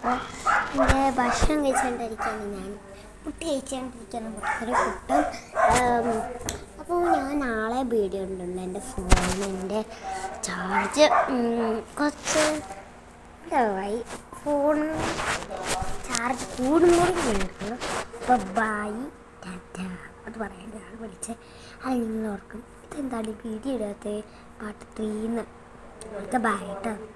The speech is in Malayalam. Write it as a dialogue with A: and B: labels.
A: അപ്പോൾ എൻ്റെ ഭക്ഷണം കഴിച്ചുകൊണ്ടിരിക്കുകയാണ് ഞാൻ. പുട്ട് കഴിച്ചുകൊണ്ടിരിക്കുകയാണ്, ഒരു പുട്ടും. അപ്പോൾ ഞാൻ നാളെ വീഡിയോ ഇടുന്നുണ്ട്. എൻ്റെ ഫോണിൻ്റെ ചാർജ് കുറച്ച് ഇതായി. ഫോൺ ചാർജ് കൂടുമ്പോൾ കേൾക്കണം. അപ്പോൾ ബായി ടാറ്റ അത് പറയാൻ്റെ ആൾ വിളിച്ചത്. അത് നിങ്ങൾ ഓർക്കും ഇതെന്താണ് വീഡിയോ ഇടാത്ത പാർട്ട് 3 അടുത്ത ബായിട്ടാണ്.